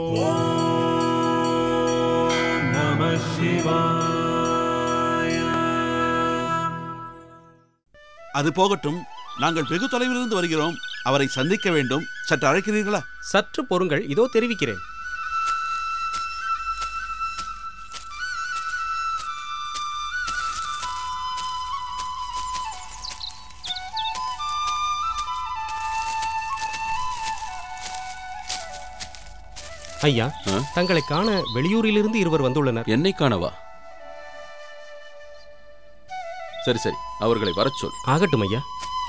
Namah Shiva. அது போகட்டும், நாங்கள் வெகு தொலைவிலிருந்து வருகிறோம். அவரை சந்திக்க வேண்டும். சற்று அழைக்கிறீர்களா? சற்று பொறுங்கள், இதோ தெரிவிக்கிறேன். ஐயா, தங்களை காண வெளியூரிலிருந்து இருவர் வந்துள்ளனர். என்னை காணவா? சரி சரி, அவர்களை வரச் சொல். ஆகட்டும் ஐயா.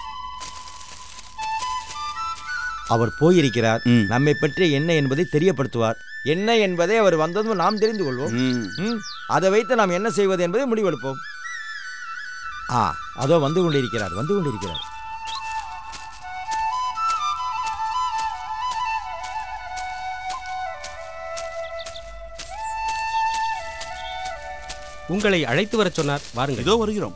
அவர் போயிருக்கிறார். நம்மை பற்றி என்ன என்பதை தெரியப்படுத்துவார். என்ன என்பதை அவர் வந்ததும் நாம் தெரிந்து கொள்வோம். அதை வைத்து நாம் என்ன செய்வது என்பதை முடிவெடுப்போம். அதோ வந்து கொண்டிருக்கிறார். உங்களை அழைத்து வர சொன்னார். வாருங்கள். இதோ வருகிறோம்.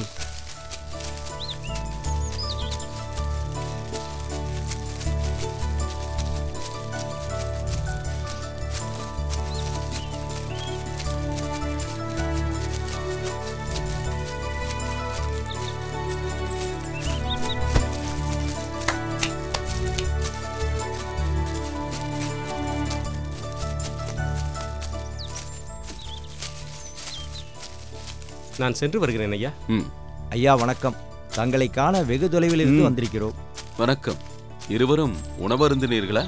நான் சென்று வருகிறேன் ஐயா. ஐயா வணக்கம். தங்களை காண வெகு தொலைவில் இருந்து வந்திருக்கிறோம். வணக்கம். இருவரும் உணவருந்தினீர்களா?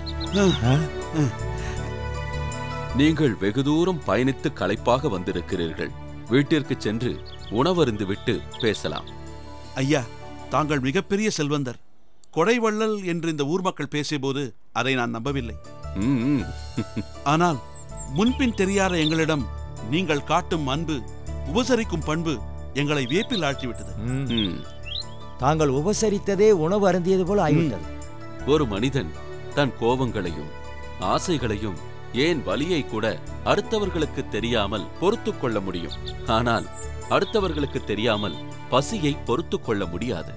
நீங்கள் வெகு தூரம் பயணித்து களைப்பாக வந்திருக்கிறீர்கள். வீட்டிற்கு சென்று உணவருந்து விட்டு பேசலாம். ஐயா, தாங்கள் மிகப்பெரிய செல்வந்தர். கொடைவள்ளல் என்று இந்த ஊர் மக்கள் பேசியபோது அதை நான் நம்பவில்லை. ஆனால் முன்பின் தெரியாத எங்களிடம் நீங்கள் காட்டும் அன்பு, உபசரிக்கும் பண்பு எங்களை வியப்பில் ஆழ்த்திவிட்டது. தாங்கள் உபசரித்ததே உணவு அருந்தியது போல ஆகிவிட்டது. ஒரு மனிதன் தன் கோபங்களையும் ஆசைகளையும், ஏன் வலியை கூட அடுத்தவர்களுக்கு தெரியாமல் பொறுத்து கொள்ள முடியும். ஆனால் அடுத்தவர்களுக்கு தெரியாமல் பசியை பொறுத்து கொள்ள முடியாது.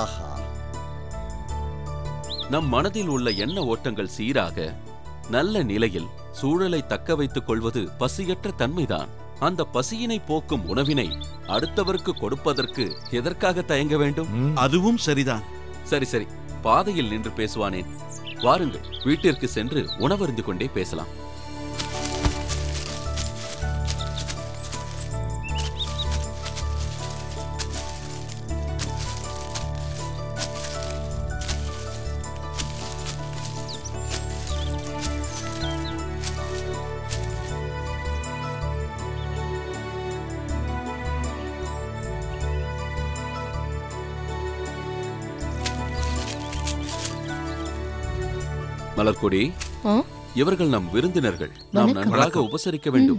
நம் மனதில் உள்ள எண்ண ஓட்டங்கள் சீராக நல்ல நிலையில் சூழலை தக்க வைத்துக் கொள்வது பசியற்ற தன்மைதான். அந்த பசியினை போக்கும் உணவினை அடுத்தவருக்கு கொடுப்பதற்கு எதற்காக தயங்க வேண்டும்? அதுவும் சரிதான். சரி சரி, பாதையில் நின்று பேசுவானேன். வாருங்கள், வீட்டிற்கு சென்று உணவருந்து கொண்டே பேசலாம். மலர்கொடி, இவர்கள் நம் விருந்தினர்கள். நாம் நன்றாக உபசரிக்க வேண்டும்.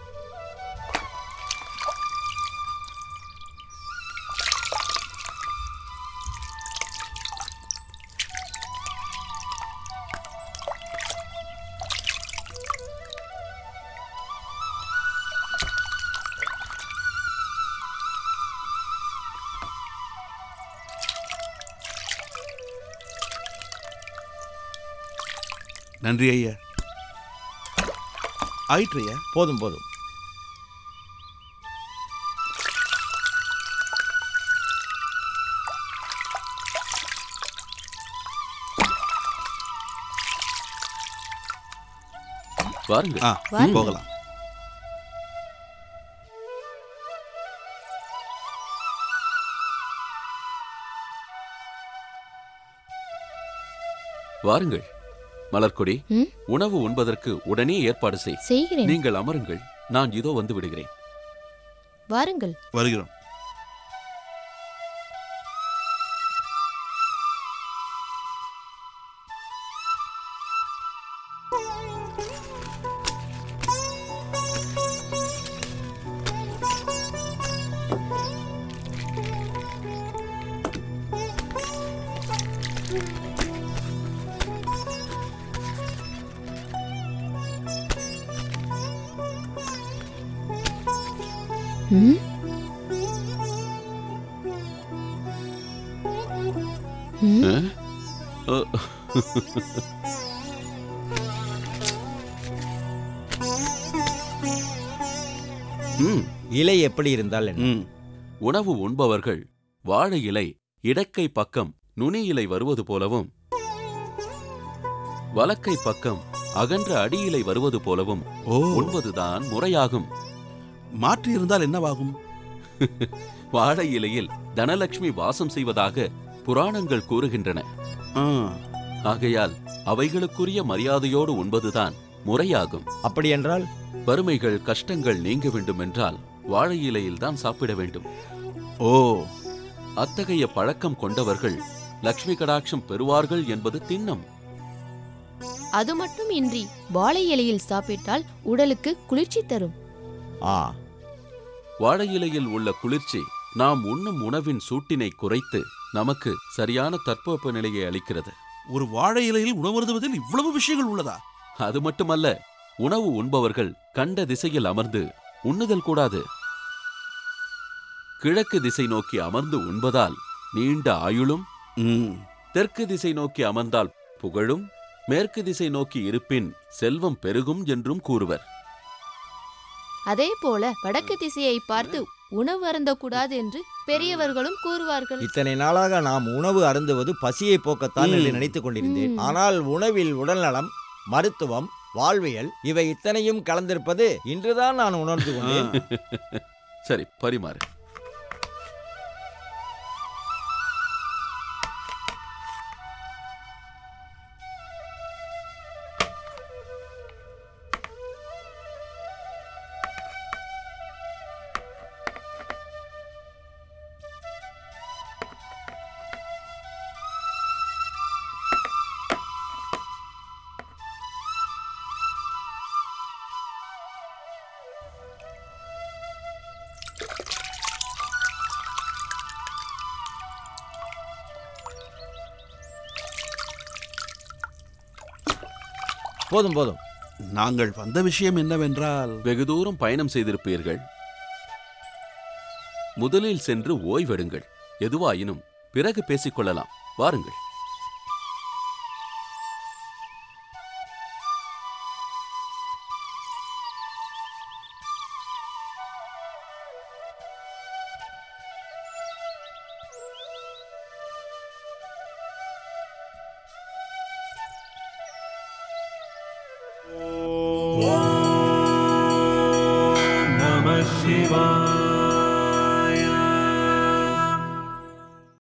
நன்றி ஐயா. ஆயிற்று ஐயா. போதும். வாருங்கள், போகலாம். வாருங்கள். மலர்கொடி, உணவு உண்பதற்கு உடனே ஏற்பாடு செய். நீங்கள் அமருங்கள், நான் இதோ வந்து விடுகிறேன். வாருங்கள். வருகிறோம். இலை எப்படி இருந்தால் என்ன? உணவு உண்பவர்கள் வாழை இலை இடக்கை பக்கம் நுனி இலை வருவது போலவும், வலக்கை பக்கம் அகன்ற அடி இலை வருவது போலவும் உண்பதுதான் முறையாகும். மாற்றி இருந்தால் என்னவாகும்? வாழை இலையில் தனலட்சுமி வாசம் செய்வதாக புராணங்கள் கூறுகின்றன. ஆகையால் அவைகளுக்குரிய மரியாதையோடு உண்பதுதான் முறையாகும். அப்படியென்றால் வறுமைகள் கஷ்டங்கள் நீங்க வேண்டும் என்றால் வாழை இலையில்தான் சாப்பிட வேண்டும். அத்தகைய பழக்கம் கொண்டவர்கள் லட்சுமி கடாட்சம் பெறுவார்கள் என்பது திண்ணம். அது மட்டும் இன்றி வாழை இலையில் சாப்பிட்டால் உடலுக்கு குளிர்ச்சி தரும். வாழை இலையில் உள்ள குளிர்ச்சி நாம் உண்ணும் உணவின் சூட்டினை குறைத்து நமக்கு சரியான தட்பவெப்ப நிலையை அளிக்கிறது. ஒரு வாழை இலையில் உணவருந்துவதில் இவ்வளவு விஷயங்கள் உள்ளதா? அது மட்டுமல்ல, உணவு உண்பவர்கள் கண்ட திசையில் அமர்ந்து உண்ணுதல் கூடாது. கிழக்கு திசை நோக்கி அமர்ந்து உண்பதால் நீண்ட ஆயுளும், தெற்கு திசை நோக்கி அமர்ந்தால் புகழும், மேற்கு திசை நோக்கி இருப்பின் செல்வம் பெருகும் என்றும் கூறுவர். அதே போல வடக்கு திசையை பார்த்து உணவு அருந்தக்கூடாது என்று பெரியவர்களும் கூறுவார்கள். இத்தனை நாளாக நாம் உணவு அருந்துவது பசியை போக்கத்தான் என்று நினைத்துக் கொண்டிருந்தேன். ஆனால் உணவில் உடல்நலம், மருத்துவம், வாழ்வியல் இவை இத்தனையும் கலந்திருப்பது இன்றுதான் நான் உணர்ந்து கொண்டேன். சரி, பரிமாறு. போதும் போதும். நாங்கள் வந்த விஷயம் என்னவென்றால், வெகு தூரம் பயணம் செய்திருப்பீர்கள். முதலில் சென்று ஓய்வெடுங்கள். எதுவாயினும் பிறகு பேசிக்கொள்ளலாம். வாருங்கள். Namah Shivaya.